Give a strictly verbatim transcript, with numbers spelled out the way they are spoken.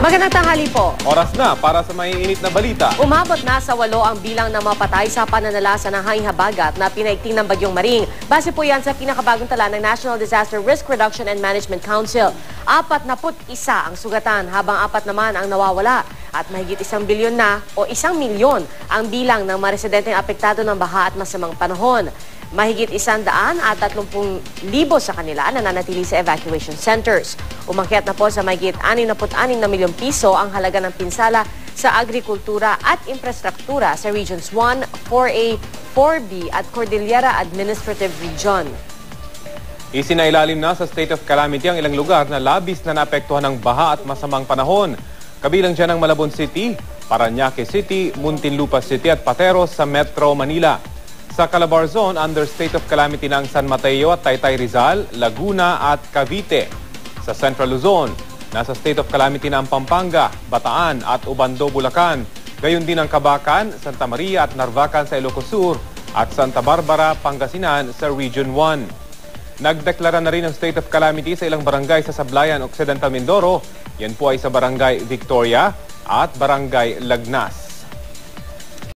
Magandang tanghali po. Oras na para sa maiinit na balita. Umabot na sa walo ang bilang ng mapatay sa pananalasa ng hanging habagat na pinaigting ng Bagyong Maring. Base po yan sa pinakabagong tala ng National Disaster Risk Reduction and Management Council. Apat na put isa ang sugatan habang apat naman ang nawawala. At mahigit isang bilyon na o isang milyon ang bilang ng mga residenteng apektado ng baha at masamang panahon. Mahigit isang daan at tatlumpung libo sa kanila nananatili sa evacuation centers. Umakyat na po sa mahigit anim na anim na milyong piso ang halaga ng pinsala sa agrikultura at infrastruktura sa Regions one, four A, four B at Cordillera Administrative Region. Isinailalim na sa state of calamity ang ilang lugar na labis na naapektuhan ng baha at masamang panahon. Kabilang dyan ang Malabon City, Parañaque City, Muntinlupa City at Pateros sa Metro Manila. Sa Calabar Zone, under state of calamity na ang San Mateo at Taytay Rizal, Laguna at Cavite. Sa Central Luzon, nasa state of calamity na ang Pampanga, Bataan at Ubando, Bulacan. Gayon din ang Cabacan, Santa Maria at Narvacan sa Ilocos Sur at Santa Barbara, Pangasinan sa Region one. Nagdeklara na rin ang state of calamity sa ilang barangay sa Sablayan, Occidental Mindoro. Yan po ay sa Barangay Victoria at Barangay Lagnas.